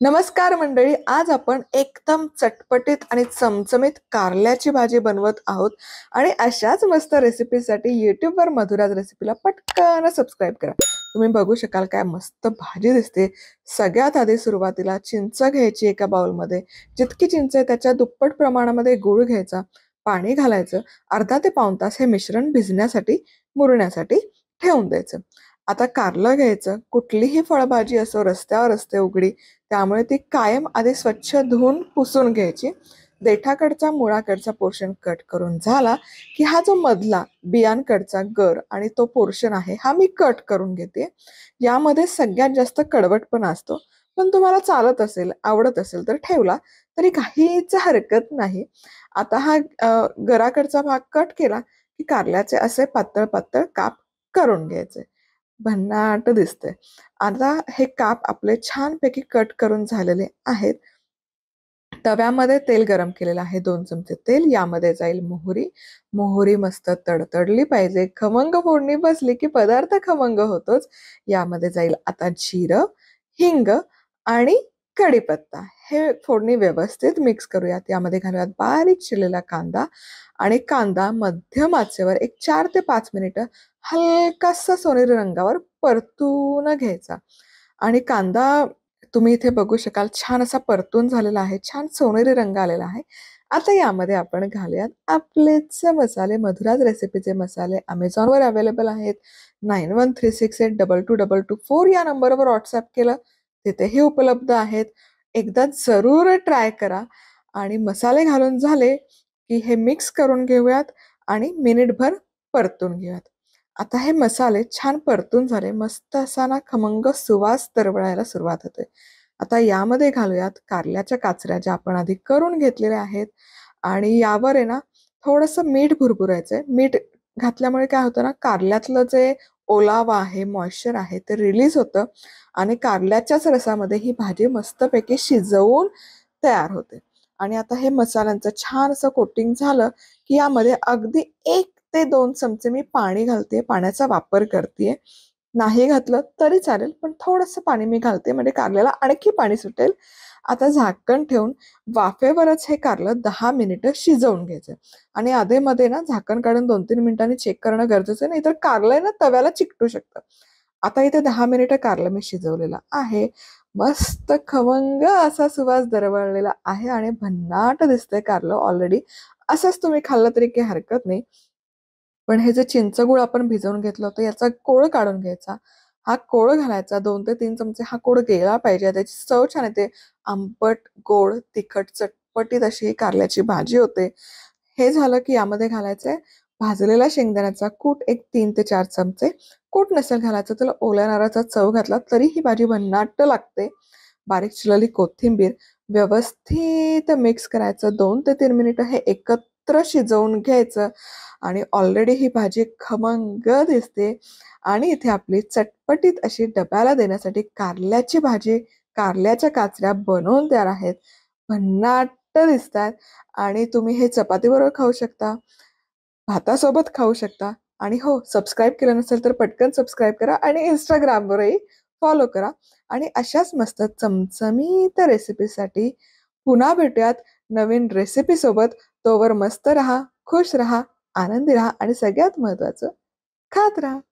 नमस्कार मंडळी, आज आपण एकदम चटपटीत आणि चमचमीत कारल्याची भाजी बनवत आहोत. आणि अशाच मस्त रेसिपीसाठी यूट्यूबवर मधुराज रेसिपीला पटकन सबस्क्राईब करा. तुम्ही बघू शकाल काय मस्त भाजी दिसते. सगळ्यात आधी सुरुवातीला चिंच घ्यायची एका बाउलमध्ये. जितकी चिंच आहे त्याच्या दुप्पट प्रमाणामध्ये गूळ घ्यायचा, पाणी घालायचं, अर्धा ते पाऊण तास हे मिश्रण भिजण्यासाठी मुरण्यासाठी ठेवून द्यायचं. आता कारलं घ्यायचं. कुठलीही फळभाजी असो रस्त्यावर असते उघडी, त्यामुळे ती कायम आधी स्वच्छ धुवून पुसून घ्यायची. देठाकडचा मुळाकडचा पोर्शन कट करून झाला की हा जो मधला बियांकडचा गर आणि तो पोर्शन आहे हा मी कट करून घेते. यामध्ये सगळ्यात जास्त कडवटपणा असतो, पण तुम्हाला चालत असेल आवडत असेल तर ठेवला तरी काहीच हरकत नाही. आता हा गराकडचा भाग कट केला की कारल्याचे असे पातळ पातळ काप करून घ्यायचे. भन्नाट दिसते. आता हे काप आपले छानपैकी कट करून झालेले आहेत. तव्यामध्ये तेल गरम केलेलं आहे, 2 चमचे तेल. यामध्ये जाईल मोहरी. मोहरी मस्त तडतडली पाहिजे. खमंग फोडणी बसली की पदार्थ खमंग होतोच. यामध्ये जाईल आता जिरं, हिंग आणि कढीपत्ता. हे फोडणी व्यवस्थित मिक्स करूयात. यामध्ये घालूयात बारीक चिरलेला कांदा आणि कांदा मध्यम आचेवर एक 4 ते 5 मिनिटं हलकासा सोनेरी रंगावर परतून घ्यायचा. आणि कांदा तुम्ही इथे बघू शकाल छान असा परतून झालेला आहे, छान सोनेरी रंग आलेला आहे. आता यामध्ये आपण घालूयात आपलेच मसाले, मधुराज रेसिपीचे मसाले. अमेझॉनवर अवेलेबल आहेत. 9136822224 या नंबरवर व्हॉट्सअप केलं तिथेही उपलब्ध आहेत. एकदा जरूर ट्राय करा. आणि मसाले घालून झाले की हे मिक्स करून घेऊयात आणि मिनिटभर परतून घेऊयात. आता हे मसाले छान परतून झाले. मस्त असा ना खमंग सुवास दरवळायला सुरुवात होते. आता यामध्ये घालूयात कारल्याच्या काचऱ्या ज्या आपण आधी करून घेतलेल्या आहेत. आणि यावर आहे ना थोडंसं मीठ भुरभुरायचंय. मीठ घातल्यामुळे काय होतं ना, कारल्यातलं जे ओलावा आहे, मॉइश्चर आहे ते रिलीज होतं आणि कारल्याच्याच रसामध्ये ही भाजी मस्तपैकी शिजवून तयार होते. आणि आता हे मसाल्यांचं छान असं कोटिंग झालं की यामध्ये अगदी 1 ते 2 चमचे मी पाणी घालते. पाण्याचा वापर करते. नाही घातलं तरी चालेल, पण थोडंसं पाणी मी घालते म्हणजे कारल्याला आणखी पाणी सुटेल. आता झाकण ठेवून वाफेवरच हे कारलं 10 मिनिटं शिजवून घ्यायचं. आणि आधेमध्ये ना झाकण काढून 2-3 मिनिटांनी चेक करणं गरजेचं आहे, नाहीतर कारलं आहे ना तव्याला चिकटू शकतं. आता इथे 10 मिनिटं कारलं मी शिजवलेलं आहे. मस्त खमंग असा सुवास दरवळलेला आहे आणि भन्नाट दिसतंय कारलं ऑलरेडी. असंच तुम्ही खाल्लं तरी काही हरकत नाही. पण हे जे चिंचगूळ आपण भिजवून घेतलं होतं याचा कोळ काढून घ्यायचा. हा कोळ घालायचा. 2 ते 3 चमचे हा कोळ गेला पाहिजे. त्याची चव छान येते. आंबट, गोड, तिखट, चटपटीत अशी ही कारल्याची भाजी होते. हे झालं की यामध्ये घालायचंय भाजलेला शेंगदाण्याचा कूट एक 3 ते 4 चमचे. कूट नसेल घालायचं तर ओल्या नारळाचा चव घातला तरी ही भाजी भन्नाट लागते. बारीक चिरलेली कोथिंबीर व्यवस्थित मिक्स करायचं. 2 ते 3 मिनिटं हे एकत्र शिजवून घ्यायचं. आणि ऑलरेडी ही भाजी खमंग दिसते. आणि इथे आपली चटपटीत अशी डब्याला देण्यासाठी कारल्याची भाजी, कारल्याच्या काचऱ्या बनवून तयार आहेत. भन्नाट दिसतात. आणि तुम्ही हे चपातीबरोबर खाऊ शकता, भातासोबत खाऊ शकता. आणि हो, सबस्क्राईब केलं नसेल तर पटकन सबस्क्राईब करा आणि Instagramवरही फॉलो करा. आणि अशाच मस्त चमचमीत रेसिपीसाठी पुन्हा भेटूयात नवीन रेसिपीसोबत. तोवर मस्त रहा, खुश रहा, आनंदी रहा आणि सगळ्यात महत्त्वाचं खात रहा.